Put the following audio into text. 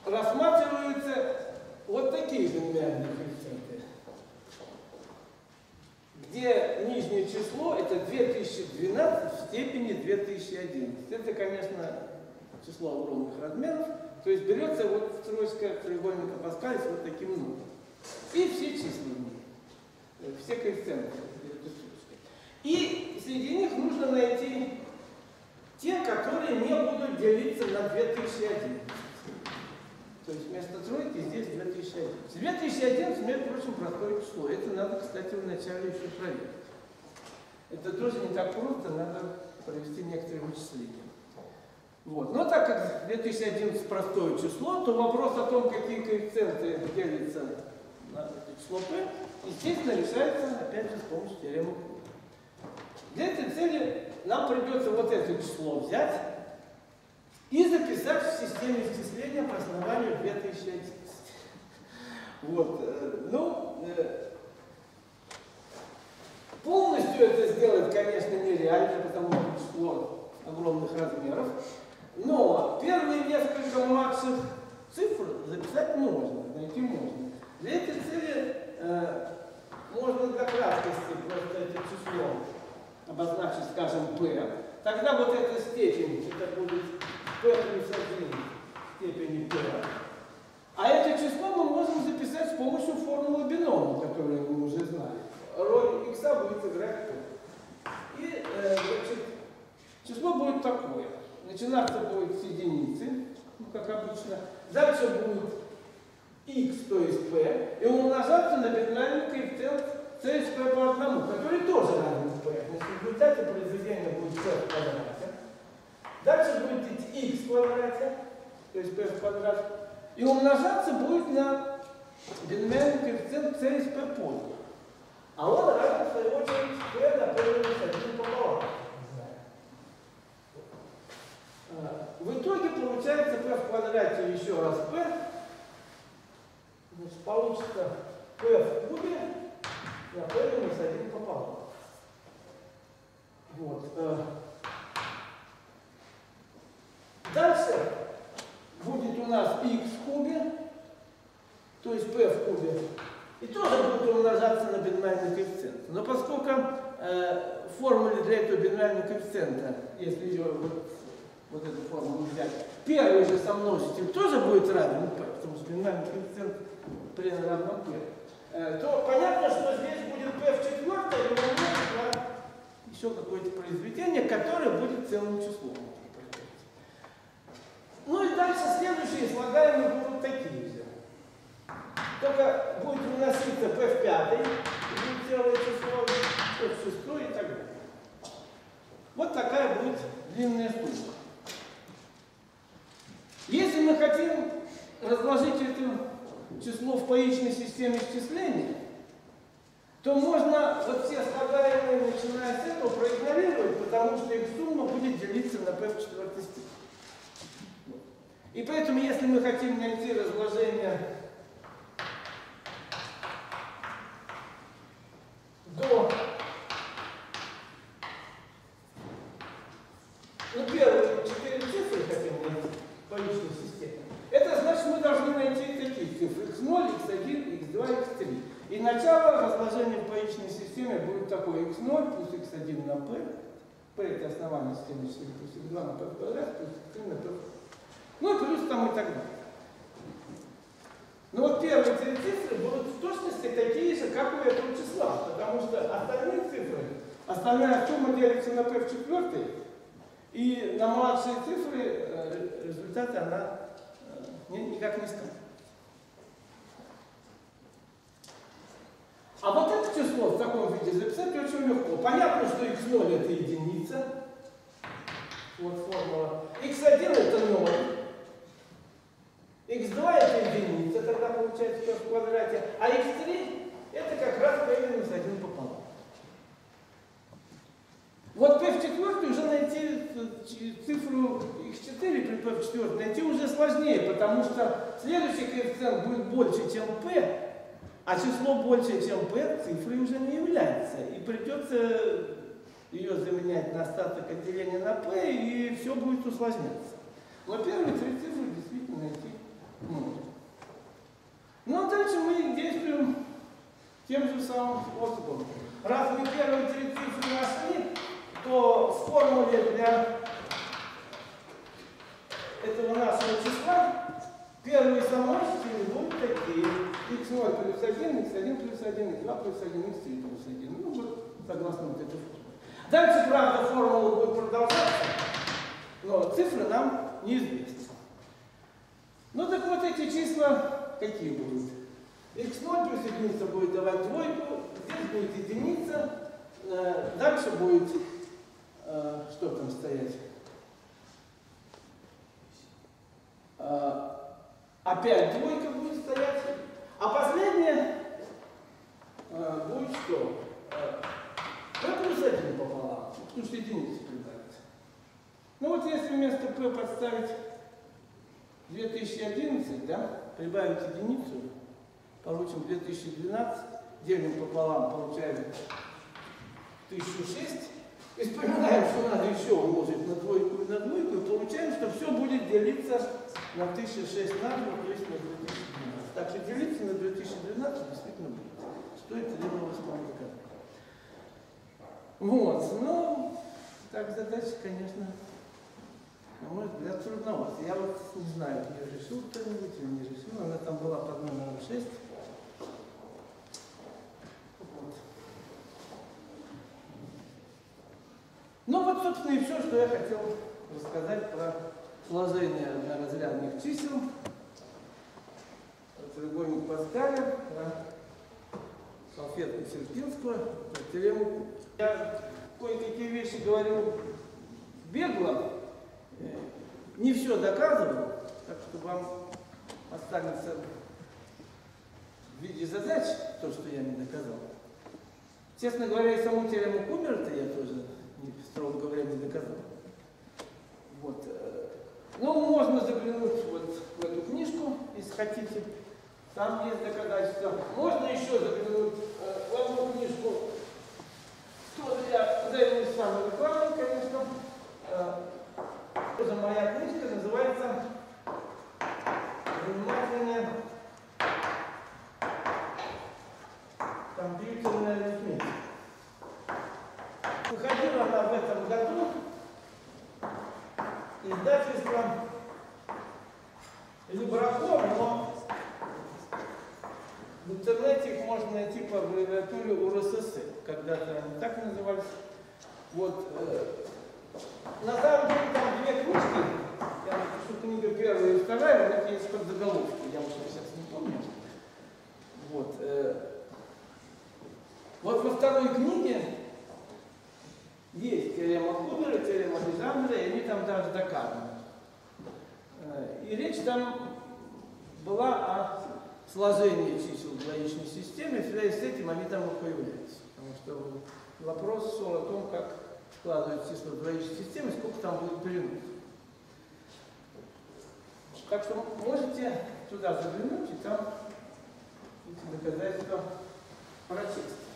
рассматриваются вот такие биномиальные коэффициенты, где нижнее число это 2012 в степени 2011. Это, конечно, число огромных размеров. То есть берется вот строчка треугольника Паскаля с вот таким номером. И все числа в ней, все коэффициенты. И среди них нужно найти те, которые не будут делиться на 2011. То есть вместо тройки здесь 2011. 2011, между прочим, простое число. Это надо, кстати, вначале еще проверить. Это тоже не так просто, надо провести некоторые вычисления. Вот. Но так как 2011 простое число, то вопрос о том, какие коэффициенты делятся на это число p, естественно, решается, опять же, с помощью теоремы. Для этой цели нам придется вот это число взять и записать в системе исчисления по основанию 2011. Вот. Полностью это сделать, конечно, нереально, потому что число огромных размеров. Но первые несколько максимум цифр записать можно, найти можно. Для этой цели можно для краткости просто это число обозначить, скажем, p. Тогда вот эта степень, это будет p плюс 1 в степени p. А это число мы можем записать с помощью формулы бинома, которую мы уже знали. Роль x будет играть p. И значит, число будет такое. Начинаться будет с единицы, ну, как обычно. Дальше будет x, то есть p, и умножаться на бинарный коэффициент c из p по 1, который тоже равен p. Значит, в результате произведения будет p в квадрате. Дальше будет идти x в квадрате, то есть p в квадрат. И умножаться будет на бинарный коэффициент c из p по 2. А он равен, в свою очередь, p на p минус 1 пополам. В итоге получается p в квадрате еще раз p. Значит, получится p в кубе на p минус 1 пополам. Вот. Дальше будет у нас x в кубе, то есть p в кубе. И тоже будет умножаться на бинарный коэффициент. Но поскольку в формуле для этого бинарного коэффициента, если ее вот эту формулу взять, первый же сомножитель тоже будет равен p, потому что бинарный коэффициент p равно p, то понятно, что здесь будет p в четвертой и умножить на еще какое-то произведение, которое будет целым числом. Ну и дальше следующие слагаемые будут такие же. Только будет выноситься p в пятой, будет целое число, p в шестой и так далее. Вот такая будет длинная штука. Если мы хотим разложить это число в поичной системе исчисления, то можно вот все слагаемые, начиная с этого, проигнорировать, потому что их сумма будет делиться на p в четвертой степени. И поэтому, если мы хотим найти разложение до первые 4 цифры хотим найти в поичной системе, это значит, мы должны найти такие цифры x0, x1, x2, x3. И начало разложения в поичной системе будет такое: x0 плюс x1 на p, p это основание системы чисел, плюс x2 на p в квадрате, плюс x3 на p в квадрате. Ну и плюс там и так далее. Но вот первые 3 цифры будут в точности такие же, как у этого числа, потому что остальные цифры, остальная сумма делится на p в четвертой, и на младшие цифры результаты она никак не скажет. А вот это число в таком виде записать очень легко. Понятно, что x0 это единица. Вот формула. x1 это 0. x2 это единица, тогда получается p в квадрате. А x3 это как раз p минус 1 пополам. Вот p в четвертой уже найти цифру x4 при p в четвертой найти уже сложнее, потому что следующий коэффициент будет больше, чем p, а число больше, чем p, цифрой уже не является. И придется ее заменять на остаток отделения на p, и все будет усложняться. Но первые 3 цифры действительно найти можно. способом. Раз мы первые три цифры нашли, то в формуле для этого нашего числа первые сомножители будут такие. x0 плюс 1, x1 плюс 1, x2 плюс 1, x3 плюс 1. Ну вот, согласно вот этой формуле. Дальше, правда, формула будет продолжаться, но цифры нам неизвестны. Ну так вот эти числа какие будут? x0 плюс единица будет давать двойку, здесь будет единица, дальше будет, что там стоять? Опять двойка будет стоять, а последняя будет что? p плюс 1 пополам, потому что единица прибавится. Ну вот если вместо p подставить 2011, да, прибавить единицу, получим 2012, делим пополам, получаем 1006. И вспоминаем, что надо еще умножить на двойку и на двойку, и получаем, что все будет делиться на 1006 на 2, то есть на 2012. Так что делиться на 2012 действительно будет. Стоит требовалось вам доказать. Вот, ну, так задача, конечно, на мой взгляд, трудновато. Я вот не знаю, ее решил кто-нибудь или не решил. Она там была под номером 6. Вот. Ну вот, собственно, и все, что я хотел рассказать про сложение одноразрядных чисел, про треугольник Паскаля, про салфетку Сертинского, про теорему. Я кое-какие вещи говорил бегло, не все доказывал, так что вам останется в виде задач то, что я не доказал. Честно говоря, и саму теорему Куберта я тоже, строго говоря, не доказал. Вот. Ну, можно заглянуть вот в эту книжку, если хотите. Там есть доказательства. Можно еще заглянуть в одну книжку. Тоже я займусь самой рекламой, конечно. Тоже моя книжка называется «Занимательная компьютерная арифметика». Выходила она в этом году издательство Либраком, но в интернете их можно найти по аббревиатуре УРСС. Когда-то они так назывались. Вот. На самом деле там две книжки. Я напишу книгу первая и вторая, у них есть подзаголовки, я уже сейчас не помню. Вот. Вот во второй книге есть теорема Кубера, теорема Лизандра, и они там даже доказаны. И речь там была о сложении чисел в двоичной системе, в связи с этим они там и появляются. Потому что вопрос шел о том, как складывать числа в двоичной системе, сколько там будет переносов. Так что можете туда заглянуть и там эти доказательства прочесть.